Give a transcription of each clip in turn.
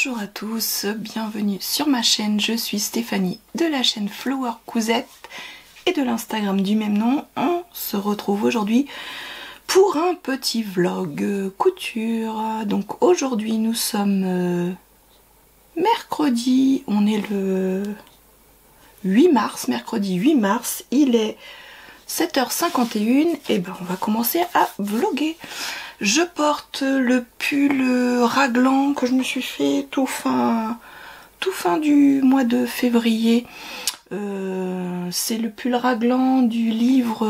Bonjour à tous, bienvenue sur ma chaîne, je suis Stéphanie de la chaîne Flower Cousette et de l'Instagram du même nom. On se retrouve aujourd'hui pour un petit vlog couture. Donc aujourd'hui nous sommes mercredi, on est le 8 mars, mercredi 8 mars, il est 7h51 et ben on va commencer à vlogger. Je porte le pull raglan que je me suis fait tout fin du mois de février. C'est le pull raglan du livre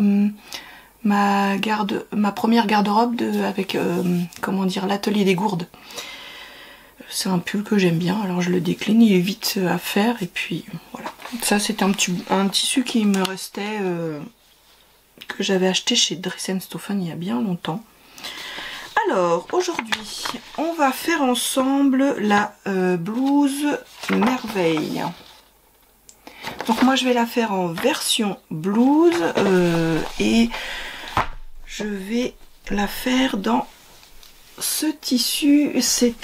ma première garde-robe avec comment dire, l'atelier des gourdes. C'est un pull que j'aime bien, alors je le décline, il est vite à faire et puis voilà. Ça c'est un tissu qui me restait que j'avais acheté chez Dress & Stofan il y a bien longtemps. Alors aujourd'hui on va faire ensemble la blouse merveille. Donc moi je vais la faire en version blouse et je vais la faire dans ce tissu. C'est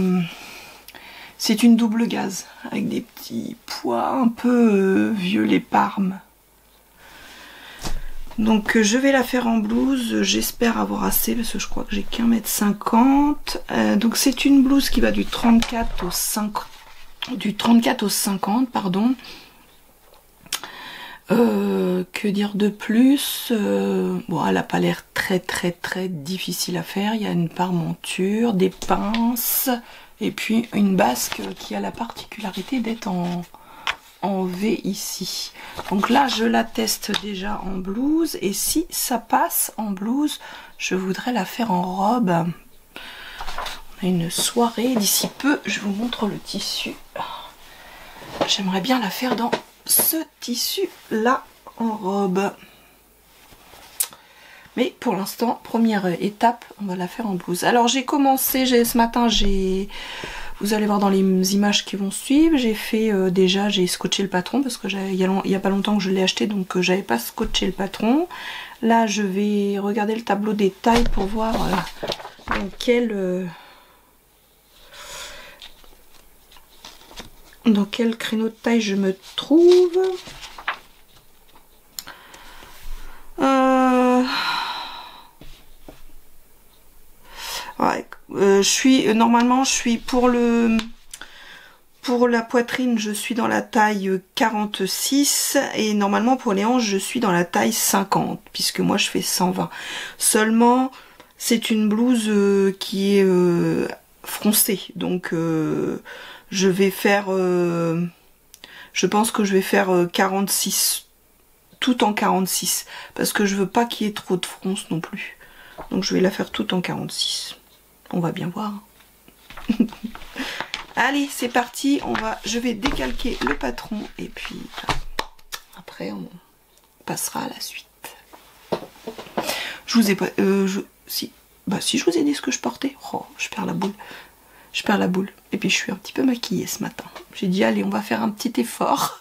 une double gaze avec des petits pois un peu violet parme. Donc je vais la faire en blouse, j'espère avoir assez parce que je crois que j'ai qu'1,50 m. Donc c'est une blouse qui va du 34 au 50, pardon. Que dire de plus, bon, elle n'a pas l'air très difficile à faire. Il y a une parmenture, des pinces et puis une basque qui a la particularité d'être en V ici. Donc là je la teste déjà en blouse et si ça passe en blouse je voudrais la faire en robe. On a une soirée d'ici peu, je vous montre le tissu. J'aimerais bien la faire dans ce tissu là en robe, mais pour l'instant première étape on va la faire en blouse. Alors j'ai commencé, ce matin vous allez voir dans les images qui vont suivre, j'ai fait déjà, j'ai scotché le patron parce que il y a pas longtemps que je l'ai acheté, donc j'avais pas scotché le patron. Là je vais regarder le tableau des tailles pour voir dans quel créneau de taille je me trouve. Ouais, normalement je suis pour la poitrine je suis dans la taille 46 et normalement pour les hanches je suis dans la taille 50 puisque moi je fais 120. Seulement c'est une blouse qui est froncée, donc je vais faire je pense que je vais faire 46, tout en 46 parce que je veux pas qu'il y ait trop de fronce non plus, donc je vais la faire tout en 46. On va bien voir. Allez, c'est parti. Je vais décalquer le patron et puis après on passera à la suite. Je vous ai pas, si je vous ai dit ce que je portais. Oh, je perds la boule. Je perds la boule. Et puis je suis un petit peu maquillée ce matin. J'ai dit allez, on va faire un petit effort.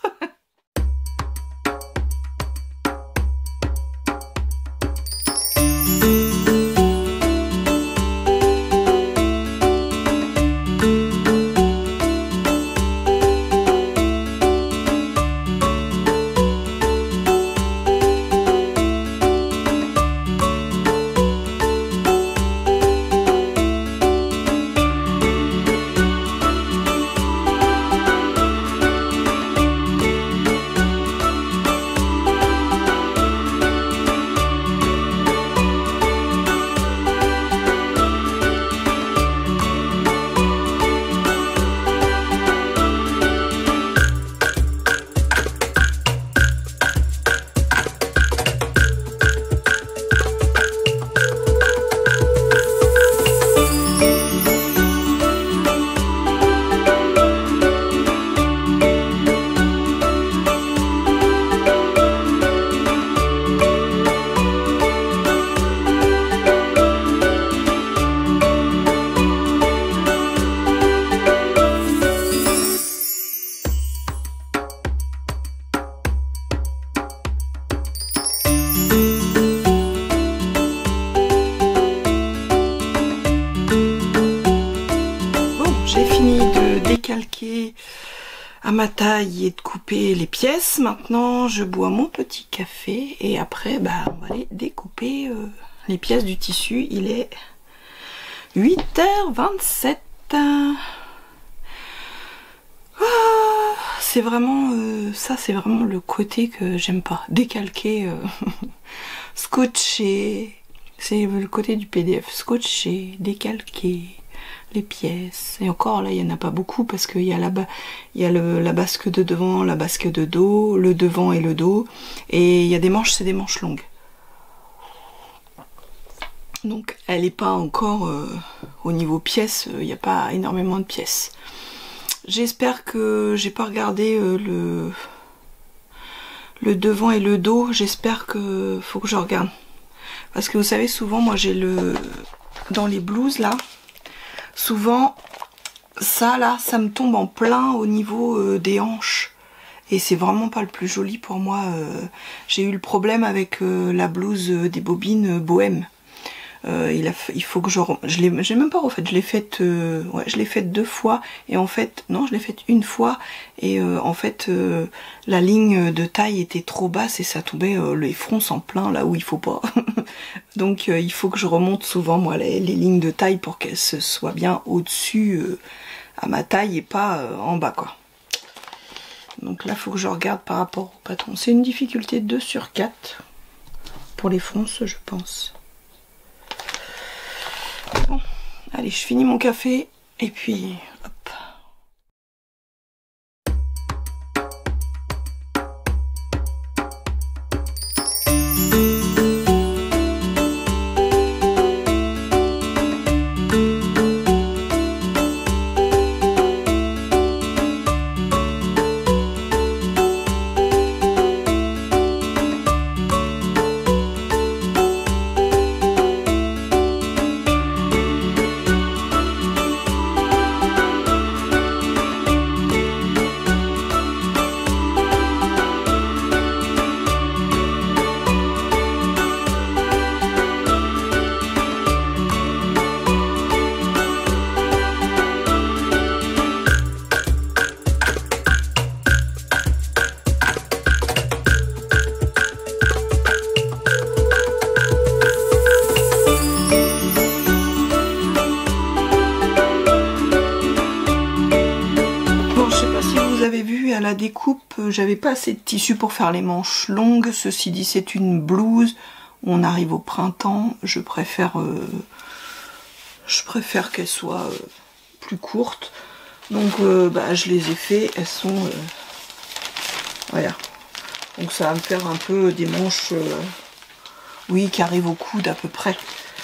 décalquer à ma taille et de couper les pièces. Maintenant je bois mon petit café et après bah, on va aller découper les pièces du tissu. Il est 8h27. C'est vraiment ça, c'est vraiment le côté que j'aime pas. Décalquer, scotcher, c'est le côté du PDF. Scotcher, décalquer les pièces. Et encore là, il y en a pas beaucoup parce qu'il y a là-bas, il y a la basque de devant, la basque de dos, le devant et le dos. Et il y a des manches, c'est des manches longues. Donc elle n'est pas encore au niveau pièces, il n'y a pas énormément de pièces. J'espère que j'ai pas regardé le devant et le dos. J'espère que faut que je regarde. Parce que vous savez, souvent moi j'ai dans les blouses là, souvent ça là, ça me tombe en plein au niveau des hanches. Et c'est vraiment pas le plus joli pour moi. J'ai eu le problème avec la blouse des bobines bohème. Il faut que j'ai même pas refait, je l'ai faite ouais, je l'ai faite 2 fois et en fait non, je l'ai faite 1 fois et en fait la ligne de taille était trop basse et ça tombait les fronces en plein là où il faut pas. Donc il faut que je remonte souvent moi les lignes de taille pour qu'elles soient bien au-dessus à ma taille et pas en bas quoi. Donc là faut que je regarde par rapport au patron. C'est une difficulté 2 sur 4 pour les fronces je pense. Bon, allez, je finis mon café et puis hop. À la découpe, j'avais pas assez de tissu pour faire les manches longues. Ceci dit, c'est une blouse. On arrive au printemps. Je préfère qu'elle soit plus courte. Donc, bah, je les ai fait. Elles sont voilà. Donc, ça va me faire un peu des manches, oui, qui arrivent au coude à peu près.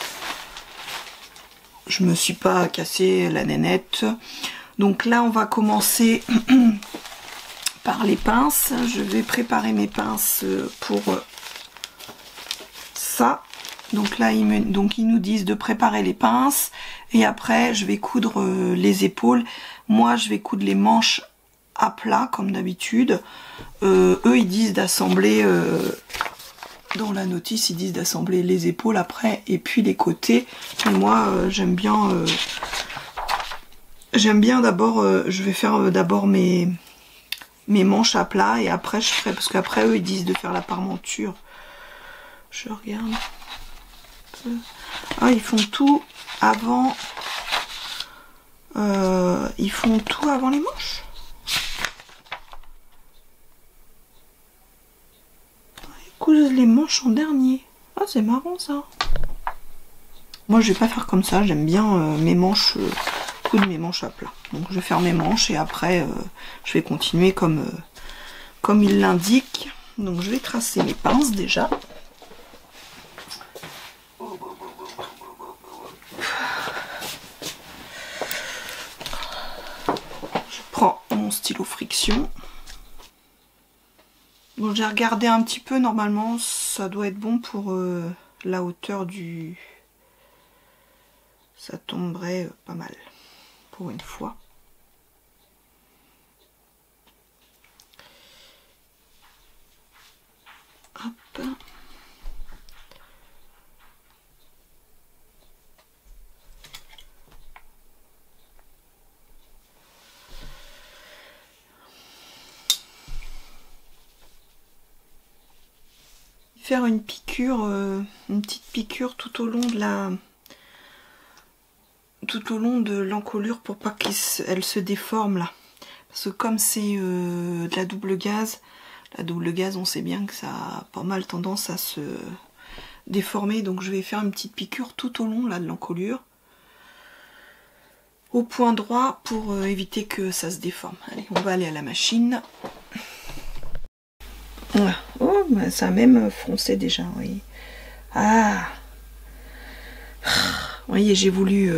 Je me suis pas cassé la nénette. Donc là, on va commencer par les pinces. Je vais préparer mes pinces pour ça. Donc là, ils nous disent de préparer les pinces. Et après, je vais coudre les épaules. Moi, je vais coudre les manches à plat, comme d'habitude. Eux, ils disent d'assembler... dans la notice, ils disent d'assembler les épaules après et puis les côtés. Et moi, j'aime bien d'abord... je vais faire d'abord mes manches à plat et après je ferai, parce qu'après eux ils disent de faire la parmenture. Je regarde. Ah, ils font tout avant. Ils font tout avant les manches. Ils cousent les manches en dernier. Ah, c'est marrant ça. Moi je vais pas faire comme ça, j'aime bien mes manches, coudre mes manches à plat. Donc je vais faire mes manches et après je vais continuer comme il l'indique. Donc je vais tracer mes pinces déjà. Je prends mon stylo friction. Bon, j'ai regardé un petit peu, normalement ça doit être bon pour la hauteur du... Ça tomberait pas mal pour une fois. Hop. faire une piqûre, une petite piqûre tout au long de l'encolure pour pas qu'elle se déforme là. Parce que comme c'est de la double gaz on sait bien que ça a pas mal tendance à se déformer, donc je vais faire une petite piqûre tout au long là de l'encolure, au point droit pour éviter que ça se déforme. Allez, on va aller à la machine. Voilà. Oh, bah, ça a même foncé déjà, oui. Ah, vous voyez, j'ai voulu...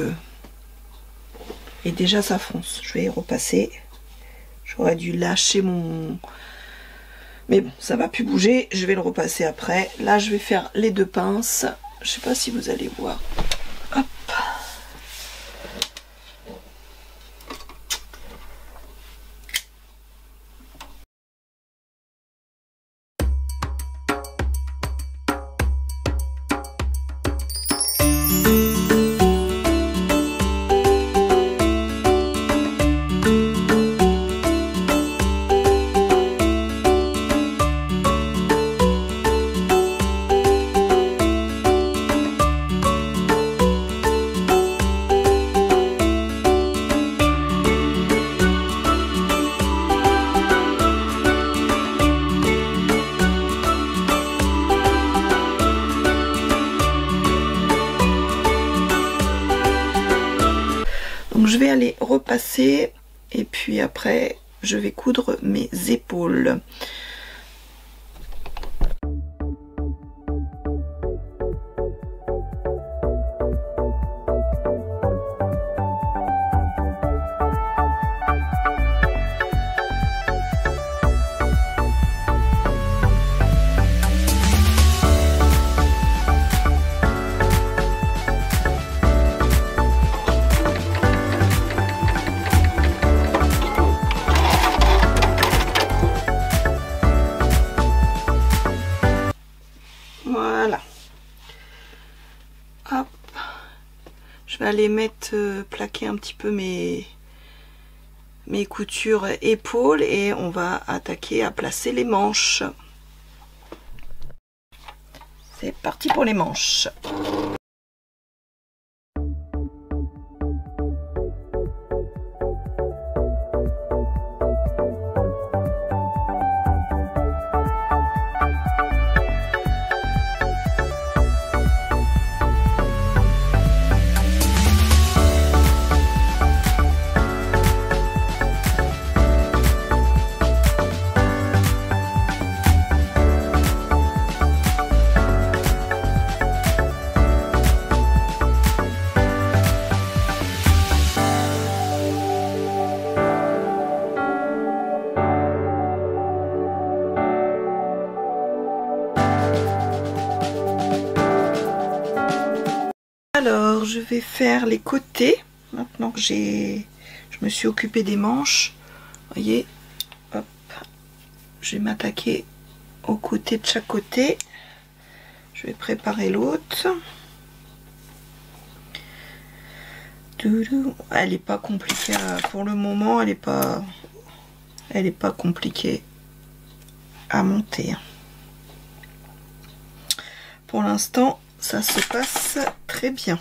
Et déjà ça fonce. Je vais y repasser. J'aurais dû lâcher mon... Mais bon, ça va plus bouger. Je vais le repasser après. Là, je vais faire les deux pinces. Je sais pas si vous allez voir. Hop. Donc je vais aller repasser et puis après je vais coudre mes épaules. Voilà. Hop. Je vais aller mettre, plaquer un petit peu mes coutures épaules et on va attaquer à placer les manches. C'est parti pour les manches. Alors, je vais faire les côtés. Maintenant que je me suis occupée des manches, vous voyez, hop, je vais m'attaquer aux côtés de chaque côté. Je vais préparer l'autre. Elle n'est pas compliquée pour le moment. Elle est pas compliquée à monter. Pour l'instant, ça se passe très bien.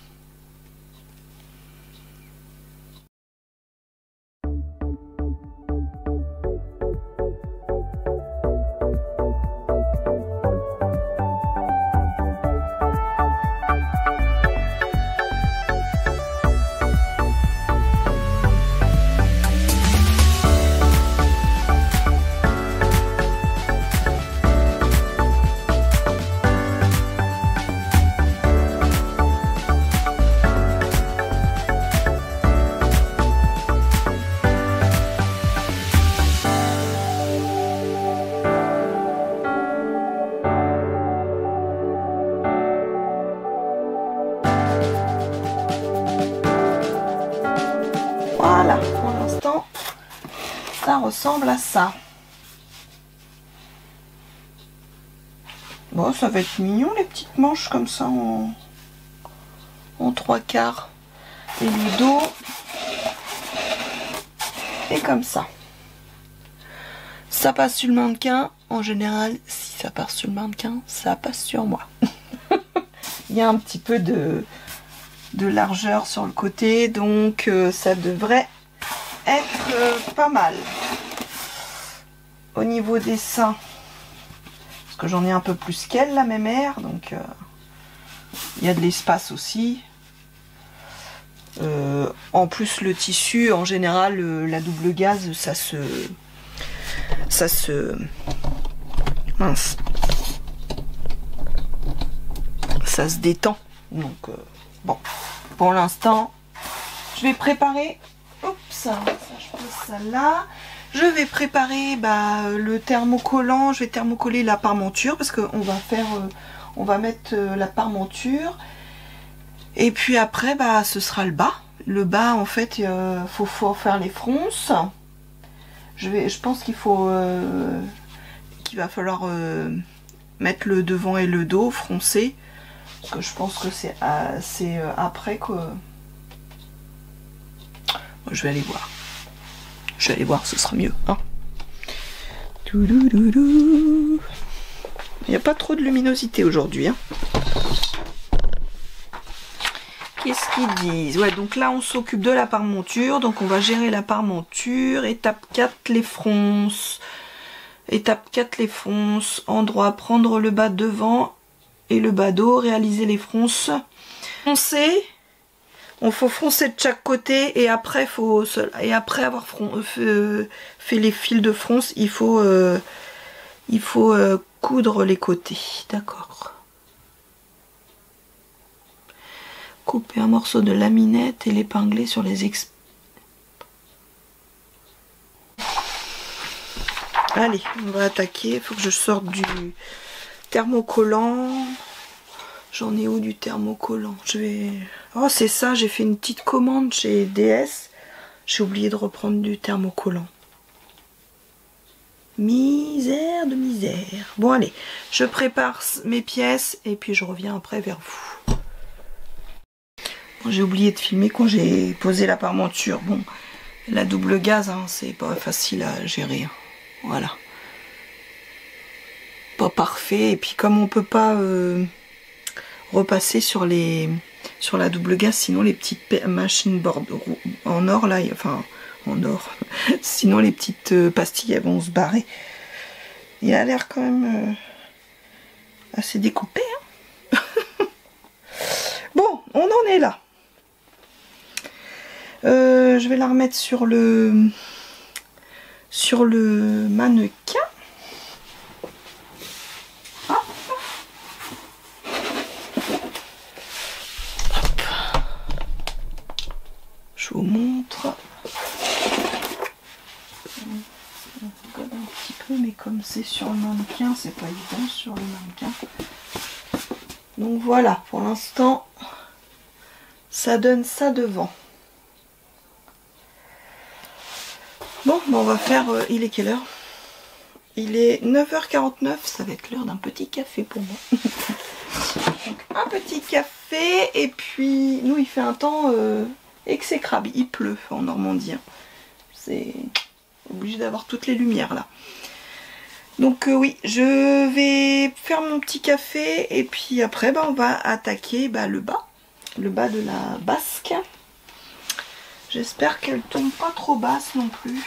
Voilà, pour l'instant, ça ressemble à ça. Bon, ça va être mignon les petites manches comme ça en 3/4. Et le dos est comme ça. Ça passe sur le mannequin en général, si ça part sur le mannequin, ça passe sur moi. Il y a un petit peu de largeur sur le côté, donc ça devrait être pas mal. Au niveau des seins, parce que j'en ai un peu plus qu'elle, la mémère, donc il y a de l'espace aussi. En plus, le tissu, en général, la double gaze, ça se mince, ça se détend. Donc bon, pour l'instant, je vais préparer. Oups, ça, je pose ça là. Je vais préparer le thermocollant. Je vais thermocoller la parmenture parce qu'on va faire, on va mettre la parmenture. Et puis après, ce sera le bas. Le bas, en fait, faut faire les fronces. Je pense qu'il va falloir mettre le devant et le dos froncé. Parce que je pense que c'est après que... Je vais aller voir. Je vais aller voir, ce sera mieux. Hein. Il n'y a pas trop de luminosité aujourd'hui. Hein. Qu'est-ce qu'ils disent? Ouais, donc là, on s'occupe de la parmenture. Donc, on va gérer la parmenture. Étape 4, les fronces. Étape 4, les fronces. Endroit, prendre le bas devant et le bas dos. Réaliser les fronces. Froncer. On faut froncer de chaque côté. Et après, avoir fait les fils de fronce, il faut coudre les côtés. D'accord. Couper un morceau de laminette et l'épingler sur les Allez, on va attaquer. Il faut que je sorte du thermocollant. J'en ai où du thermocollant? Oh, c'est ça, j'ai fait une petite commande chez DS. J'ai oublié de reprendre du thermocollant. Misère de misère. Bon, allez, je prépare mes pièces et puis je reviens après vers vous. J'ai oublié de filmer quand j'ai posé la parmenture. Bon, la double gaze, hein, c'est pas facile à gérer. Hein. Voilà. Pas parfait. Et puis comme on peut pas repasser sur la double gaze, sinon les petites machines board en or là, enfin en or. Sinon les petites pastilles elles vont se barrer. Il a l'air quand même assez découpé. Hein. Bon, on en est là. Je vais la remettre sur le mannequin. Hop. Hop. Je vous montre. On regarde un petit peu, mais comme c'est sur le mannequin, c'est pas évident sur le mannequin. Donc voilà, pour l'instant, ça donne ça devant. Bon, on va faire... il est quelle heure? Il est 9h49, ça va être l'heure d'un petit café pour moi. Donc, un petit café, et puis nous il fait un temps exécrable, il pleut en Normandie. Hein. C'est obligé d'avoir toutes les lumières là. Donc oui, je vais faire mon petit café, et puis après on va attaquer le bas de la basque. J'espère qu'elle tombe pas trop basse non plus.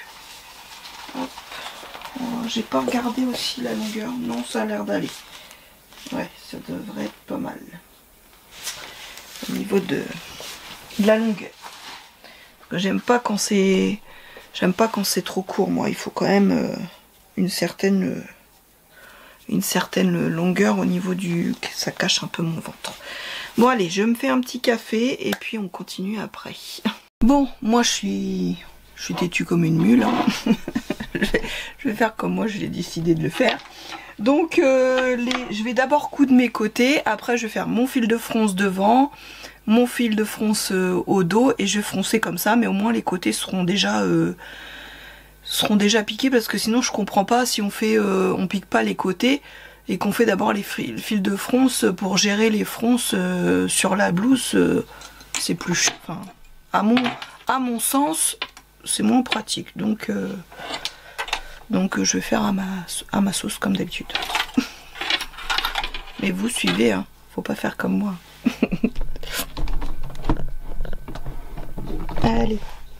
J'ai pas regardé aussi la longueur. Non, ça a l'air d'aller. Ouais, ça devrait être pas mal. Au niveau de la longueur. J'aime pas quand c'est trop court, moi. Il faut quand même une certaine longueur au niveau du... Ça cache un peu mon ventre. Bon, allez, je me fais un petit café et puis on continue après. Bon, moi je suis têtue comme une mule. Hein. je vais faire comme moi j'ai décidé de le faire. Donc je vais d'abord coudre mes côtés, après je vais faire mon fil de fronce devant, mon fil de fronce au dos, et je vais froncer comme ça, mais au moins les côtés seront déjà piqués, parce que sinon je comprends pas si on pique pas les côtés et qu'on fait d'abord les fils de fronce pour gérer les fronces sur la blouse. C'est plus... Enfin, à mon sens, c'est moins pratique. Donc Donc je vais faire à ma sauce comme d'habitude. Mais vous suivez, hein. Faut pas faire comme moi. Allez.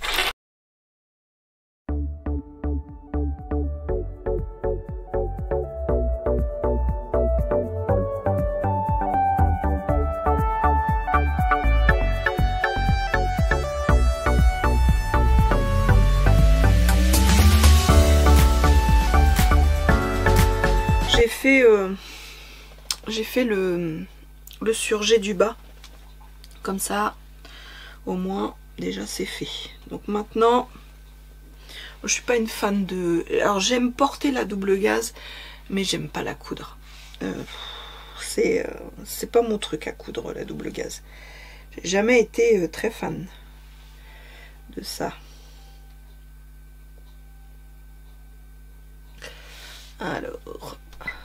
J'ai fait le surjet du bas. Comme ça, au moins, déjà c'est fait. Donc maintenant, je suis pas une fan de... Alors j'aime porter la double gaze, mais j'aime pas la coudre. C'est pas mon truc à coudre, la double gaze. J'ai jamais été très fan de ça. Alors...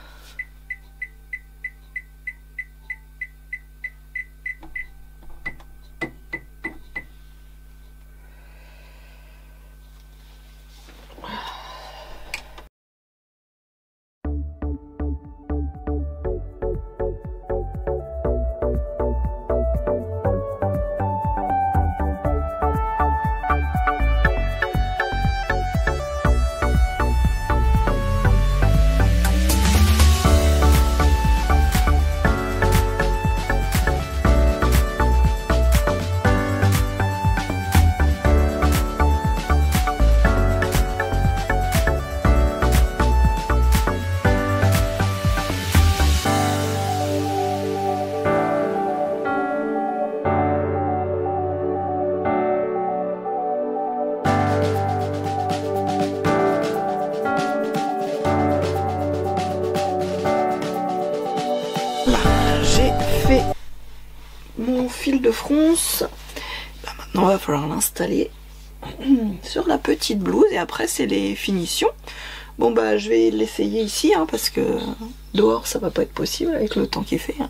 Mon fil de fronce, maintenant il va falloir l'installer sur la petite blouse et après c'est les finitions. Bon bah je vais l'essayer ici hein, parce que dehors ça va pas être possible avec le temps qu'il fait. Hein.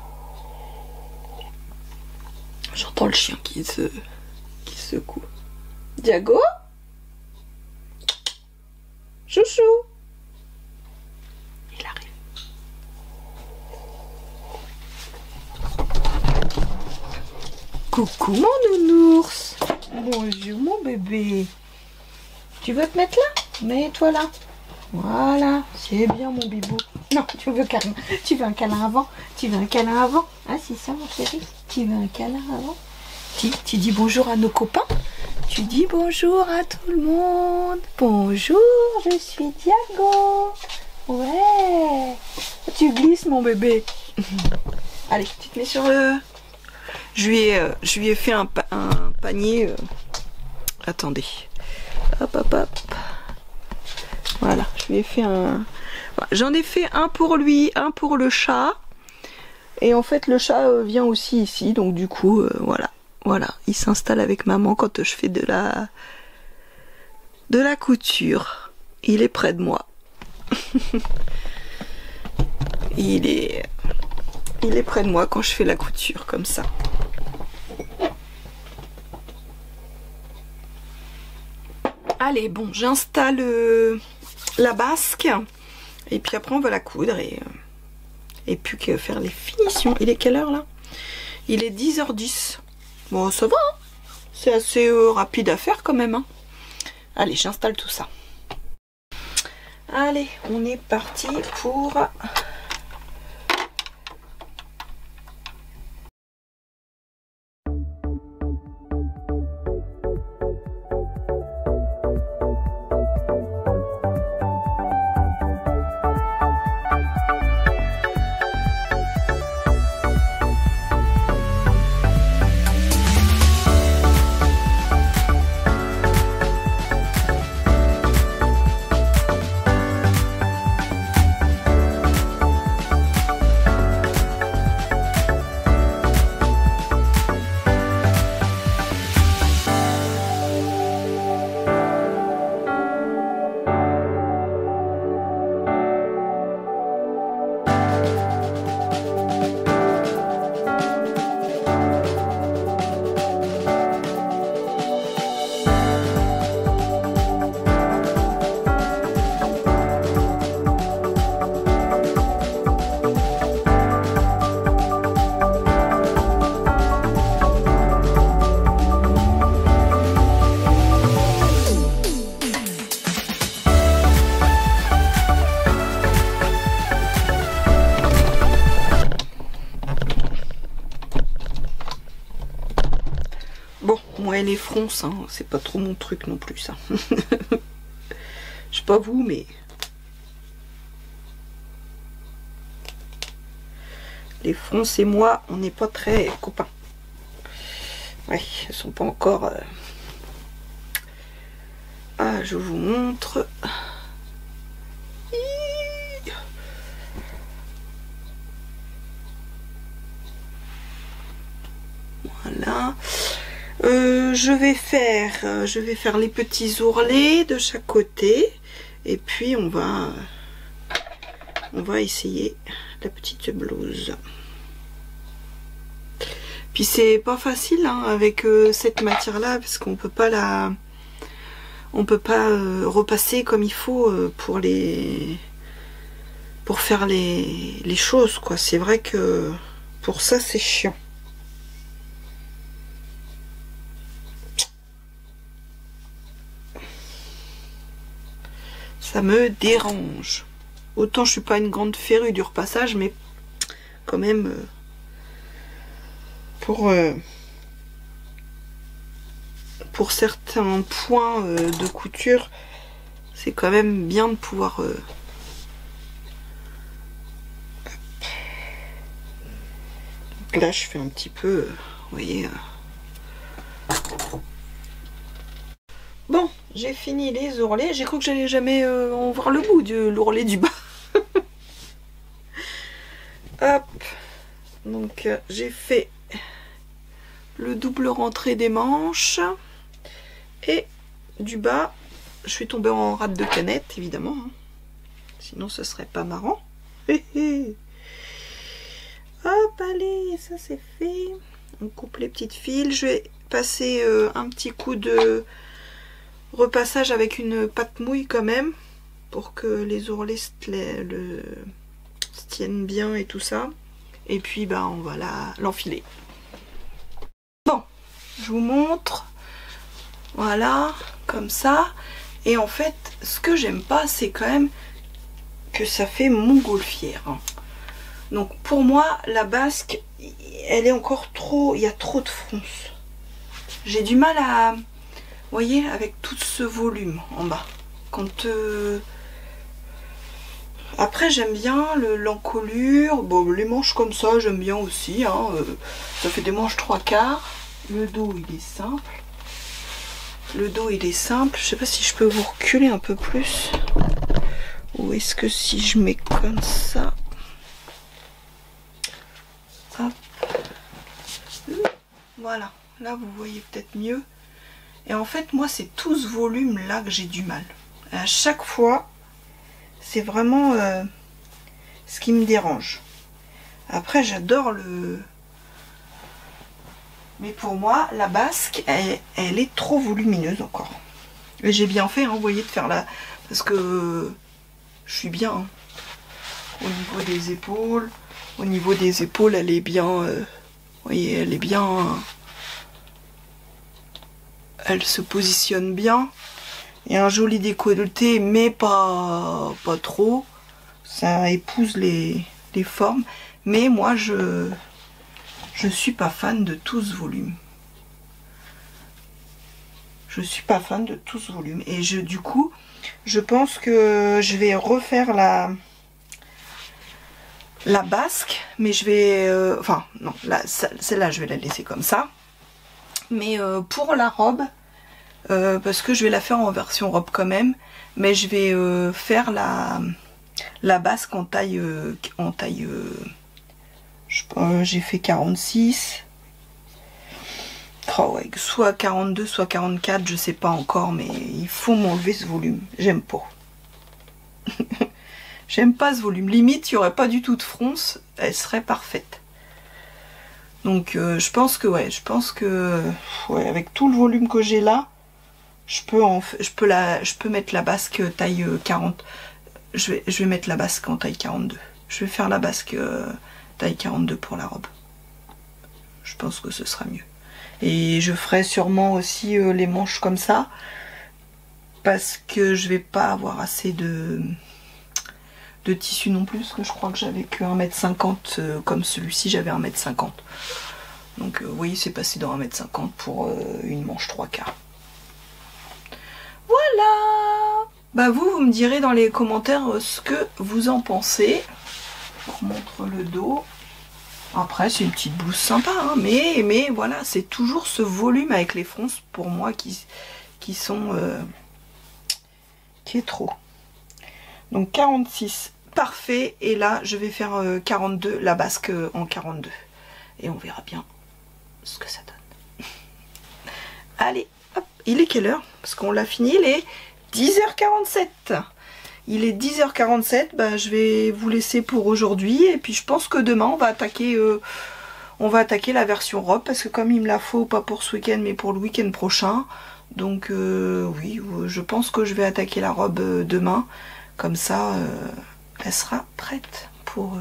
J'entends le chien qui secoue. Diago, chouchou, il arrive. Coucou mon nounours. Bonjour mon bébé. Tu veux te mettre là? Mets-toi là. Voilà, c'est bien mon bibou. Non, tu veux un câlin avant? Tu veux un câlin avant? Ah c'est ça mon chéri? Tu veux un câlin avant? Tu dis bonjour à nos copains? Tu dis bonjour à tout le monde. Bonjour, je suis Diago. Ouais. Tu glisses mon bébé. Allez, tu te mets sur le... Je lui ai fait un panier. Attendez. Hop, hop, hop. Voilà, je lui ai fait un... J'en ai fait un pour lui, un pour le chat. Et en fait, le chat vient aussi ici. Donc du coup, voilà. Voilà, il s'installe avec maman quand je fais de la couture. Il est près de moi. Il est près de moi quand je fais la couture, comme ça. Allez, bon, j'installe la basque. Et puis après, on va la coudre et puis que faire les finitions. Il est quelle heure, là? Il est 10h10. Bon, ça va, hein. C'est assez rapide à faire, quand même. Hein. Allez, j'installe tout ça. Allez, on est parti pour... Moi et les fronces, hein, c'est pas trop mon truc non plus, ça. Je sais pas vous, mais... Les fronces et moi, on n'est pas très copains. Ouais, elles sont pas encore... Ah, je vous montre. Voilà. Je vais faire les petits ourlets de chaque côté. Et puis on va essayer la petite blouse. Puis c'est pas facile hein, avec cette matière là parce qu'on peut pas repasser comme il faut pour faire les choses quoi. C'est vrai que pour ça c'est chiant. Ça me dérange. Autant je suis pas une grande férue du repassage, mais quand même pour certains points de couture, c'est quand même bien de pouvoir donc là je fais un petit peu vous voyez bon, j'ai fini les ourlets. J'ai cru que j'allais jamais en voir le bout de l'ourlet du bas. Hop. Donc j'ai fait le double rentrée des manches. Et du bas, je suis tombée en rate de canette, évidemment. Hein. Sinon, ce serait pas marrant. Hop, allez, ça c'est fait. On coupe les petites fils. Je vais passer un petit coup de... repassage avec une pâte mouille quand même pour que les ourlets se tiennent bien et tout ça et puis bah on va l'enfiler. Bon, je vous montre, voilà comme ça. Et en fait ce que j'aime pas c'est quand même que ça fait montgolfière hein. Donc pour moi la basque elle est encore trop, il y a trop de fronce, j'ai du mal à... Vous voyez, avec tout ce volume en bas. Quand après, j'aime bien l'encolure. Bon, les manches comme ça, j'aime bien aussi. Hein. Ça fait des manches 3/4. Le dos, il est simple. Le dos, il est simple. Je sais pas si je peux vous reculer un peu plus. Ou est-ce que si je mets comme ça... Hop. Voilà. Là, vous voyez peut-être mieux. Et en fait, moi, c'est tout ce volume-là que j'ai du mal. À chaque fois, c'est vraiment ce qui me dérange. Après, j'adore le... Mais pour moi, la basque, elle est trop volumineuse encore. Et j'ai bien fait, hein, vous voyez, de faire la... Parce que je suis bien. Hein. Au niveau des épaules. Au niveau des épaules, elle est bien... vous voyez, elle est bien... Elle se positionne bien. Il y a un joli décolleté, mais pas trop. Ça épouse les formes. Mais moi, je suis pas fan de tout ce volume. Je suis pas fan de tout ce volume. Et du coup, je pense que je vais refaire la basque. Mais je vais... enfin, non, celle-là, je vais la laisser comme ça. Mais pour la robe, parce que je vais la faire en version robe quand même, mais je vais faire la basque en taille, je sais pas, j'ai fait 46, oh ouais, soit 42, soit 44, je sais pas encore, mais il faut m'enlever ce volume, j'aime pas. J'aime pas ce volume, limite il n'y aurait pas du tout de fronce, elle serait parfaite. Donc je pense que ouais, avec tout le volume que j'ai là, je peux mettre la basque taille 40. Je vais mettre la basque en taille 42. Je vais faire la basque taille 42 pour la robe. Je pense que ce sera mieux. Et je ferai sûrement aussi les manches comme ça, parce que je vais pas avoir assez de tissu non plus, parce que je crois que j'avais que 1,50 m, comme celui-ci j'avais 1,50 m. Donc oui, c'est passé dans 1,50 m pour une manche 3/4. Voilà. Bah vous me direz dans les commentaires ce que vous en pensez. Je vous montre le dos. Après c'est une petite blouse sympa, hein, mais voilà, c'est toujours ce volume avec les fronces pour moi qui est trop. Donc 46, parfait. Et là je vais faire 42, la basque en 42. Et on verra bien ce que ça donne. Allez, hop, il est quelle heure? Parce qu'on l'a fini, il est 10h47. Il est 10h47, bah, je vais vous laisser pour aujourd'hui. Et puis je pense que demain on va attaquer la version robe. Parce que comme il me la faut, pas pour ce week-end mais pour le week-end prochain. Donc oui, je pense que je vais attaquer la robe demain. Comme ça, elle sera prête pour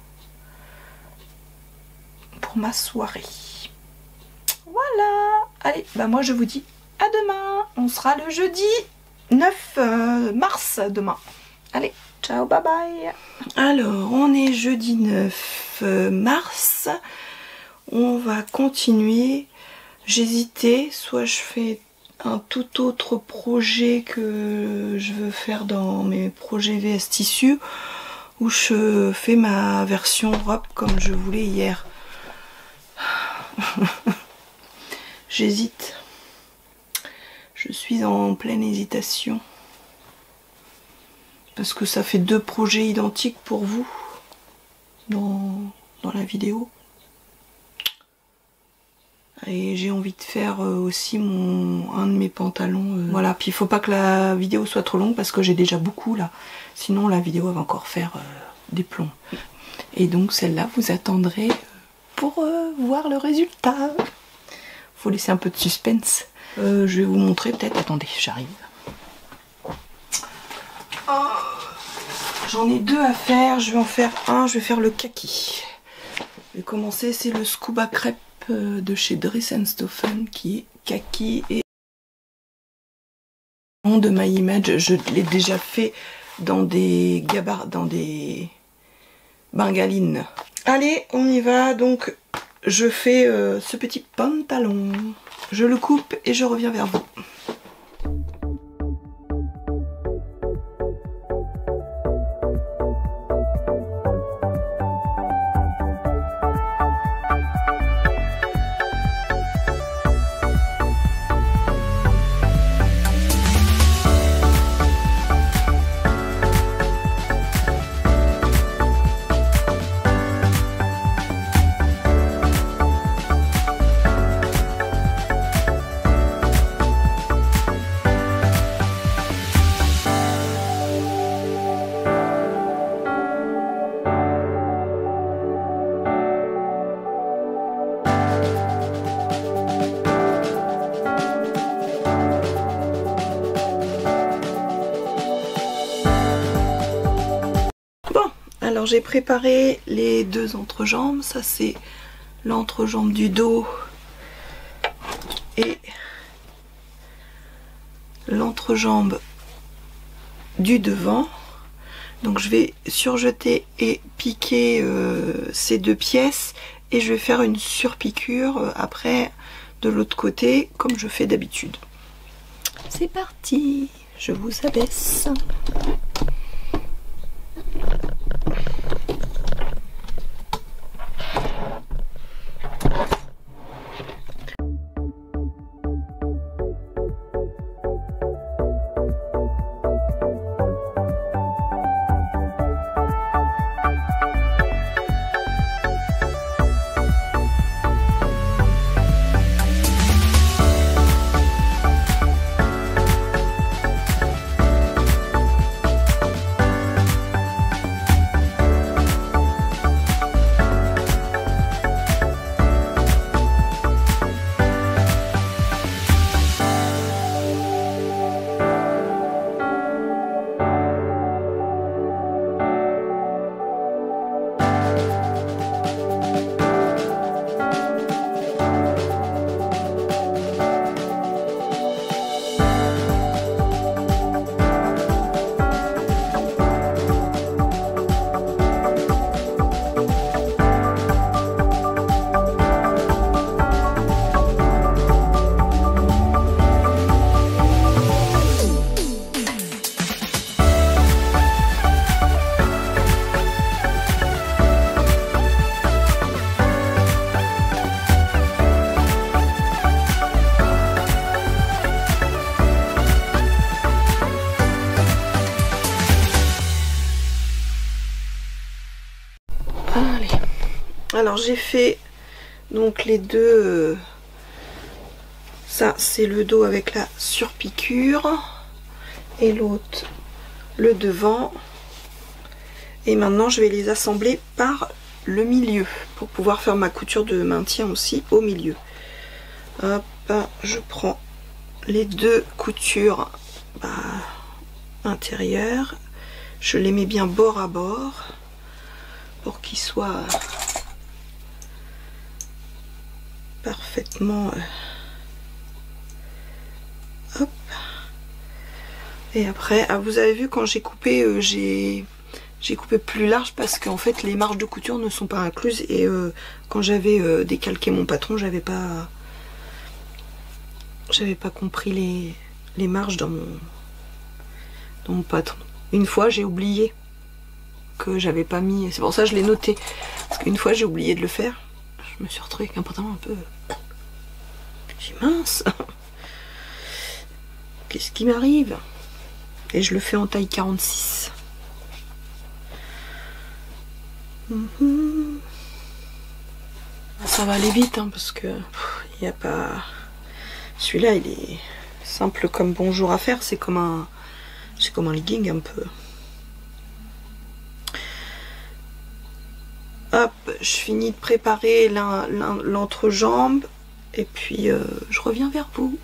ma soirée. Voilà. Allez, bah moi je vous dis à demain. On sera le jeudi 9 mars demain. Allez, ciao, bye bye. Alors, on est jeudi 9 mars. On va continuer. J'hésitais, soit je fais un tout autre projet que je veux faire dans mes projets VS Tissu, ou je fais ma version robe comme je voulais hier. J'hésite. Je suis en pleine hésitation. Parce que ça fait 2 projets identiques pour vous dans la vidéo. Et j'ai envie de faire aussi un de mes pantalons. Voilà, puis il faut pas que la vidéo soit trop longue parce que j'ai déjà beaucoup là. Sinon la vidéo va encore faire des plombs. Et donc celle-là, vous attendrez pour voir le résultat. Faut laisser un peu de suspense. Je vais vous montrer peut-être. Attendez, j'arrive. Oh, j'en ai 2 à faire. Je vais en faire un. Je vais faire le kaki. Je vais commencer. C'est le scuba crêpe de chez Dress & Stofan qui est kaki et de My Image. Je l'ai déjà fait dans des bengalines. Allez, on y va. Donc je fais ce petit pantalon. Je le coupe et je reviens vers vous. Alors j'ai préparé les 2 entrejambes. Ça c'est l'entrejambe du dos et l'entrejambe du devant. Donc je vais surjeter et piquer ces 2 pièces et je vais faire une surpiqûre après de l'autre côté comme je fais d'habitude. C'est parti, je vous abaisse. Alors j'ai fait donc les deux, ça c'est le dos avec la surpiqûre et l'autre le devant, et maintenant je vais les assembler par le milieu pour pouvoir faire ma couture de maintien aussi au milieu. Hop, je prends les deux coutures intérieures, je les mets bien bord à bord pour qu'ils soient parfaitement hop. Et après, vous avez vu quand j'ai coupé, j'ai coupé plus large parce qu'en fait les marges de couture ne sont pas incluses, et quand j'avais décalqué mon patron, j'avais pas compris les marges dans mon patron. Une fois j'ai oublié que j'avais pas mis, c'est pour ça que je l'ai noté, parce qu'une fois j'ai oublié de le faire, je me suis retrouvée avec un pantalon un peu, j'ai mince, qu'est-ce qui m'arrive? Et je le fais en taille 46. Ça va aller vite hein, parce que il n'y a pas, celui-là il est simple comme bonjour à faire, c'est comme un legging un peu. Hop, je finis de préparer l'entrejambe et puis je reviens vers vous.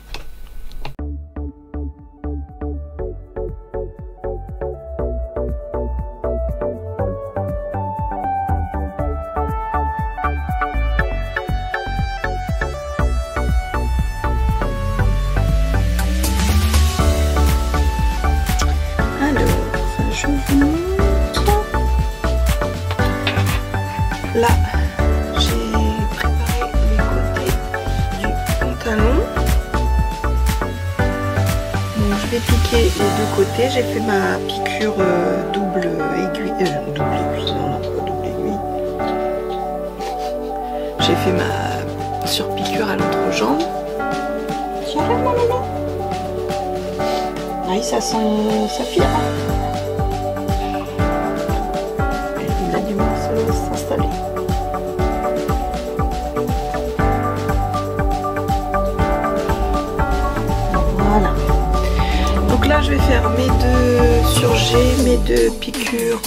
Là, j'ai préparé les côtés du pantalon. Donc je vais piquer les deux côtés. J'ai fait ma piqûre double aiguille. J'ai fait ma surpiqûre à l'entrejambe. Tiens là, mon maman. Ah, ça sent sa fille. Il a du mal à s'installer. Voilà. Donc là, je vais faire mes deux surgés, mes deux piqûres.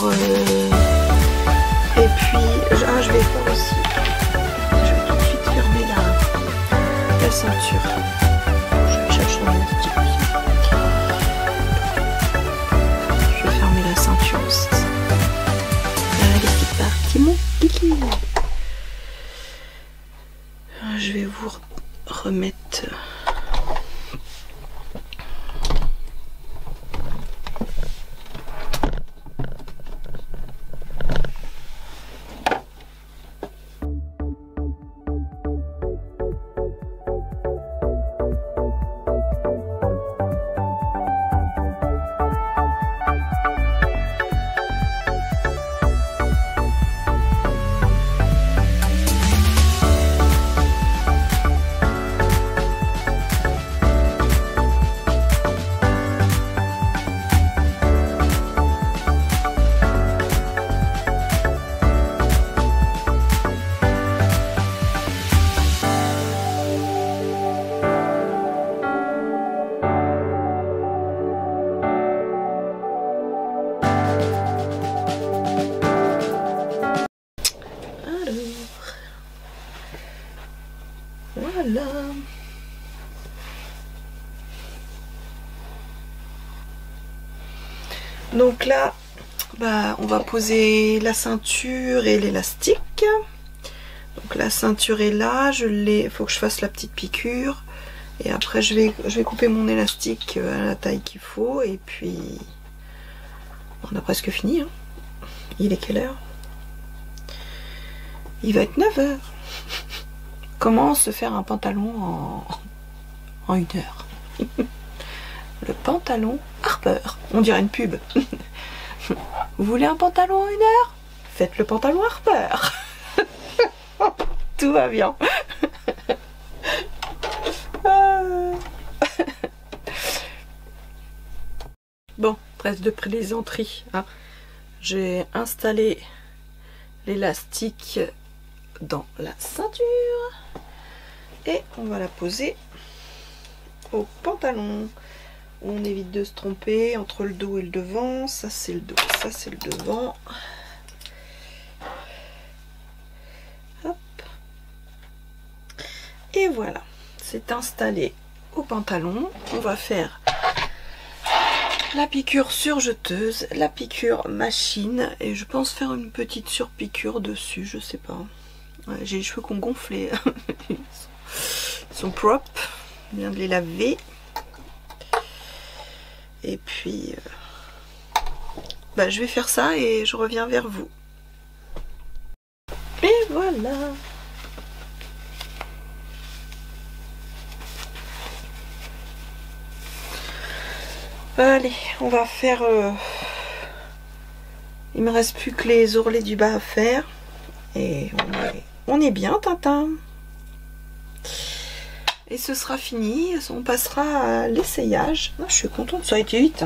Et puis, je vais faire aussi. Je vais tout de suite fermer la ceinture. Je vais chercher un élastique aussi. Je vais fermer la ceinture aussi. Allez, c'est parti, mon kiki. Je vais vous remettre. Voilà. Donc là, on va poser la ceinture et l'élastique. Donc la ceinture est là, il faut que je fasse la petite piqûre. Et après je vais couper mon élastique à la taille qu'il faut. Et puis on a presque fini. Hein. Il est quelle heure? Il va être 9 h. Comment se faire un pantalon en 1 heure? Le pantalon Harper. On dirait une pub. Vous voulez un pantalon en 1 heure? Faites le pantalon Harper. Tout va bien. Bon, trêve de plaisanterie. Hein. J'ai installé l'élastique dans la ceinture. Et on va la poser au pantalon. On évite de se tromper entre le dos et le devant. Ça c'est le dos, ça c'est le devant. Hop. Et voilà, c'est installé au pantalon. On va faire la piqûre surjeteuse, la piqûre machine, et je pense faire une petite surpiqûre dessus, je sais pas. Ouais, j'ai les cheveux qui ont gonflé. Ils sont propres, bien de les laver. Et puis je vais faire ça et je reviens vers vous. Et voilà. Allez, on va faire... Il me reste plus que les ourlets du bas à faire. Et on est bien, Tintin. Et ce sera fini. On passera à l'essayage. Je suis contente, ça a été vite.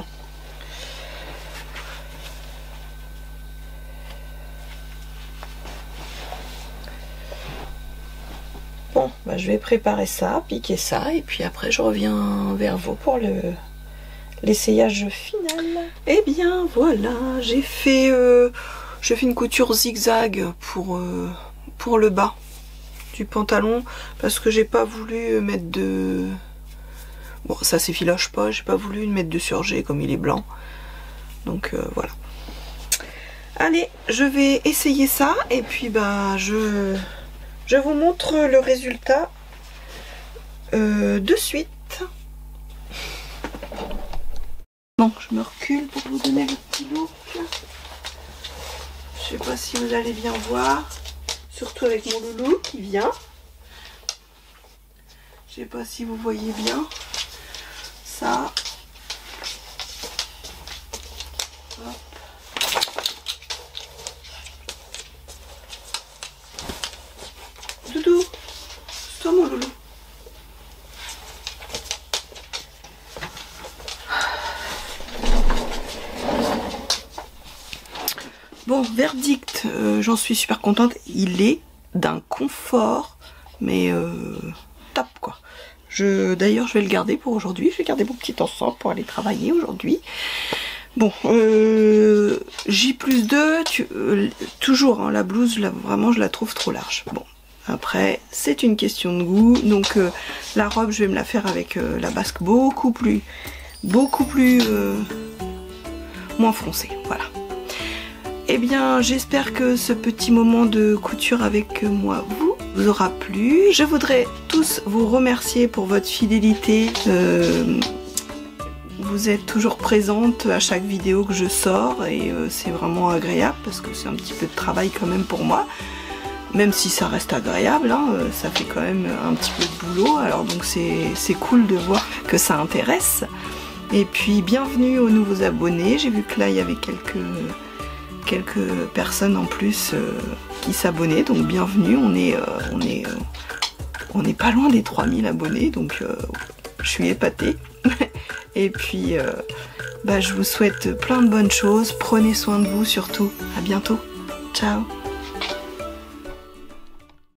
Bon, je vais préparer ça, piquer ça. Et puis après, je reviens vers vous pour l'essayage final. Et bien voilà, j'ai fait une couture zigzag pour le bas du pantalon parce que j'ai pas voulu mettre de... Bon, ça s'effiloche pas, j'ai pas voulu mettre de surjet comme il est blanc. Donc voilà. Allez, je vais essayer ça et puis je vous montre le résultat de suite. Bon, je me recule pour vous donner le petit look. Je sais pas si vous allez bien voir, surtout avec mon loulou qui vient. Je sais pas si vous voyez bien ça. Hop. Doudou, c'est toi mon loulou. Bon, verdict, j'en suis super contente. Il est d'un confort, mais top quoi. D'ailleurs, je vais le garder pour aujourd'hui. Je vais garder mon petit ensemble pour aller travailler aujourd'hui. Bon, J+2, toujours, hein, la blouse, là, vraiment, je la trouve trop large. Bon, après, c'est une question de goût. Donc, la robe, je vais me la faire avec la basque beaucoup plus moins foncée. Voilà. Eh bien, j'espère que ce petit moment de couture avec moi vous aura plu. Je voudrais tous vous remercier pour votre fidélité. Vous êtes toujours présente à chaque vidéo que je sors et c'est vraiment agréable parce que c'est un petit peu de travail quand même pour moi. Même si ça reste agréable, hein, ça fait quand même un petit peu de boulot. Alors donc c'est cool de voir que ça intéresse. Et puis bienvenue aux nouveaux abonnés. J'ai vu que là il y avait quelques personnes en plus qui s'abonnaient, donc bienvenue. On est pas loin des 3000 abonnés, donc je suis épatée. Et puis je vous souhaite plein de bonnes choses, prenez soin de vous surtout, à bientôt, ciao.